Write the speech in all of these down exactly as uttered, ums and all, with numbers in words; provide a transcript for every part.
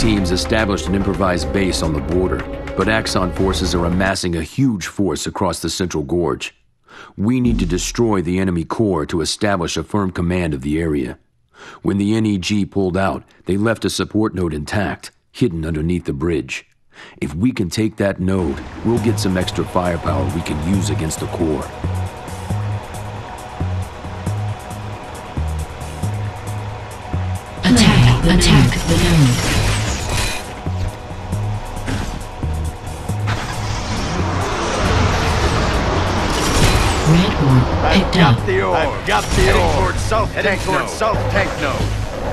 teams established an improvised base on the border, but Axon forces are amassing a huge force across the Central Gorge. We need to destroy the enemy core to establish a firm command of the area. When the N E G pulled out, they left a support node intact, hidden underneath the bridge. If we can take that node, we'll get some extra firepower we can use against the core. Attack, attack the node. Red orb picked I've up. got the orb. I've got the Heading orb. Towards south Heading tank towards node. south tank node.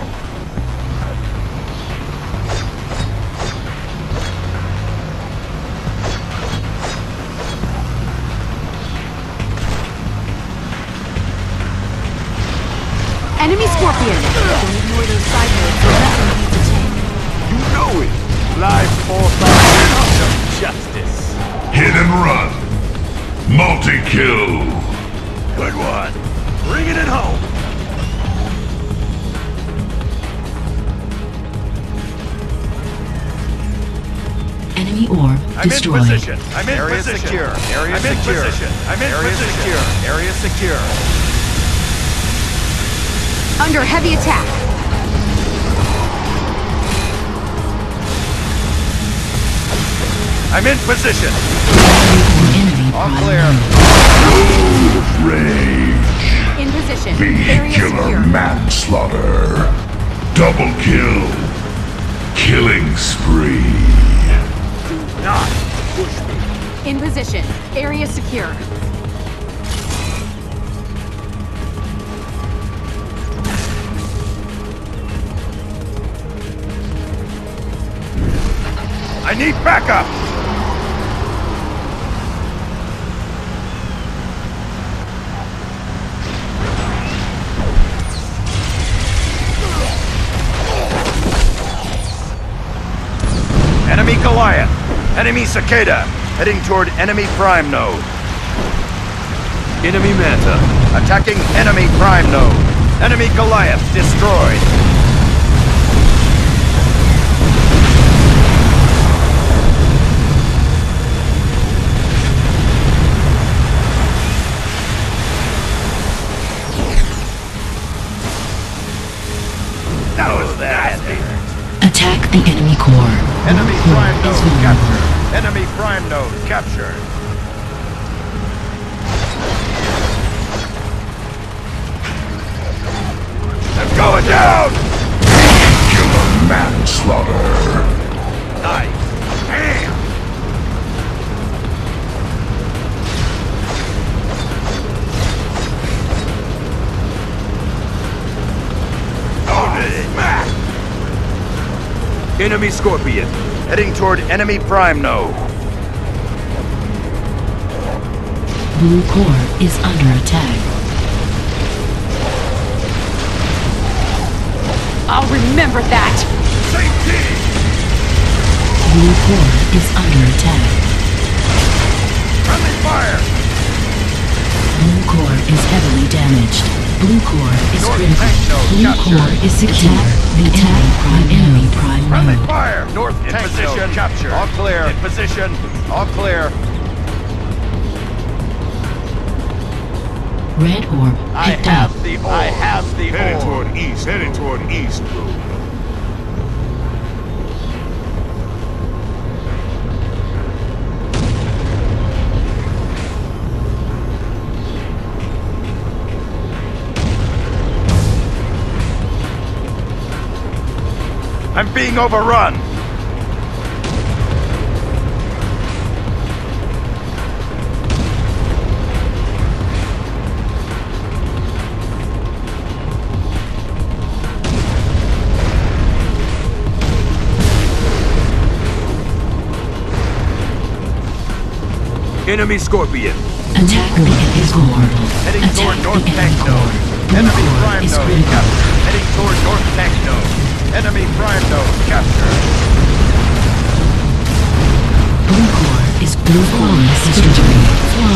Enemy Scorpion! Don't ignore those side nodes. There's nothing you to take. You know it! Live force of justice. Hit and run. Multi-kill. Good one. Bring it home. Enemy orb I'm destroyed. in position. I'm in Area position. secure. Area I'm secure. in position. I'm in Area position. secure. Area secure. Under heavy attack. I'm in position. Enemy All prime clear. node. Rage. In position. Area Vehicular secure. manslaughter. Double kill. Killing spree. Not push me. In position. Area secure. I need backup. Enemy Goliath. Enemy Cicada. Heading toward enemy prime node. Enemy Manta. Attacking enemy prime node. Enemy Goliath destroyed. That was nasty. Attack the enemy core. Enemy Core prime is node vulnerable. captured. Enemy prime node captured. I'm going down! Killer manslaughter. Nice. Bam! Oh, smack! Enemy Scorpion. Heading toward enemy prime node. Blue core is under attack. I'll remember that! Same team! Blue core is under attack. Friendly fire! Blue core is heavily damaged. Blue core is North critical. tank node Blue captured. core is secure. The enemy prime enemy prime Friendly node. fire! North in tank position. node Captured. All clear. In position. All clear. Red orb I picked up. have the orb. I have the Heading orb. toward east. Heading toward east. I'm being overrun. Enemy Scorpion. Attack the enemy core. Heading Attack toward the North enemy Tank core. Node. Blue Enemy core Prime is Node critical. captured. Heading toward North Tank Node. Enemy Prime Node captured. Blue core is blue core is destroyed.